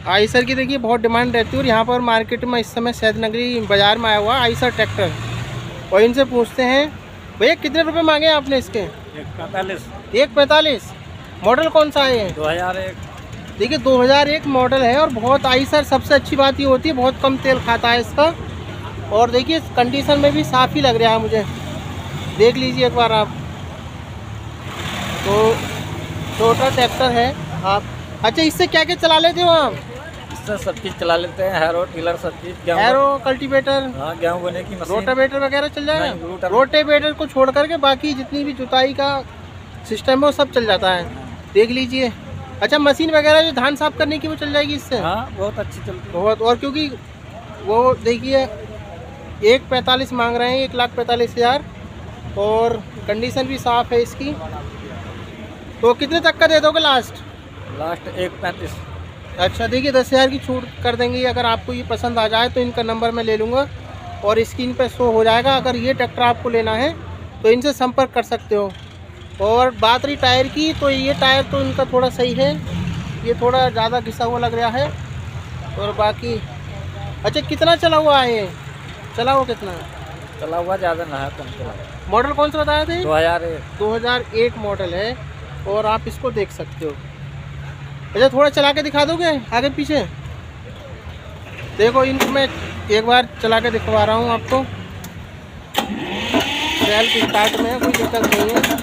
Eicher की देखिए बहुत डिमांड रहती है और यहाँ पर मार्केट में इस समय शहद नगरी बाज़ार में आया हुआ आइसर ट्रैक्टर। और इनसे पूछते हैं भैया कितने रुपए मांगे आपने इसके? 145। 145। मॉडल कौन सा है? 2001। देखिए 2001 मॉडल है और बहुत आइसर सबसे अच्छी बात ये होती है बहुत कम तेल खाता है इसका। और देखिए कंडीशन में भी साफ़ ही लग रहा है मुझे, देख लीजिए एक बार आप। तो छोटा ट्रैक्टर है आप। अच्छा इससे क्या क्या चला लेते हो आप? इससे सब चीज़ चला लेते हैं, हैरो टिलर सब चीज़। हैरो कल्टीवेटर, हाँ गेहूँ बोने की मशीन, रोटावेटर वगैरह चल नहीं, जाएगा? रोटावेटर को छोड़ करके बाकी जितनी भी जुताई का सिस्टम है वो सब चल जाता है, देख लीजिए। अच्छा मशीन वगैरह जो धान साफ करने की वो चल जाएगी इससे? हाँ बहुत अच्छी चलती है बहुत। और क्योंकि वो देखिए 145 मांग रहे हैं, 1,45,000 और कंडीशन भी साफ़ है इसकी। तो कितने तक का दे दोगे लास्ट? 135। अच्छा देखिए 10,000 की छूट कर देंगे अगर आपको ये पसंद आ जाए तो। इनका नंबर मैं ले लूँगा और स्क्रीन पर शो हो जाएगा। अगर ये ट्रैक्टर आपको लेना है तो इनसे संपर्क कर सकते हो। और बात रही टायर की, तो ये टायर तो इनका थोड़ा सही है, ये थोड़ा ज़्यादा घिसा हुआ लग रहा है। और बाकी अच्छा कितना चला हुआ है ये? चला हुआ कितना है? चला हुआ ज़्यादा ना है, कम चला। मॉडल कौन सा बताया थे? 2001। 2001 मॉडल है और आप इसको देख सकते हो। अच्छा थोड़ा चला के दिखा दोगे आगे पीछे? देखो इनको मैं एक बार चला के दिखवा रहा हूँ आपको। सेल्फ स्टार्ट में है, कोई दिक्कत नहीं है।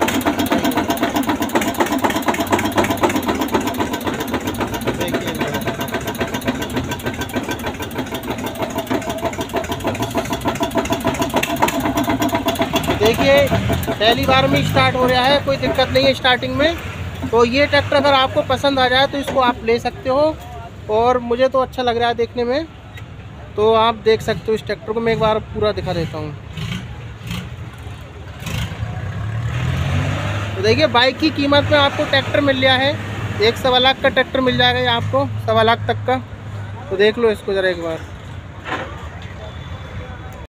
देखिए पहली बार में स्टार्ट हो रहा है, कोई दिक्कत नहीं है स्टार्टिंग में। तो ये ट्रैक्टर अगर आपको पसंद आ जाए तो इसको आप ले सकते हो और मुझे तो अच्छा लग रहा है देखने में। तो आप देख सकते हो इस ट्रैक्टर को, मैं एक बार पूरा दिखा देता हूँ। तो देखिए बाइक की कीमत में आपको ट्रैक्टर मिल गया है, 1 सवा लाख का ट्रैक्टर मिल जाएगा ये आपको, 1.25 लाख तक का। तो देख लो इसको ज़रा एक बार।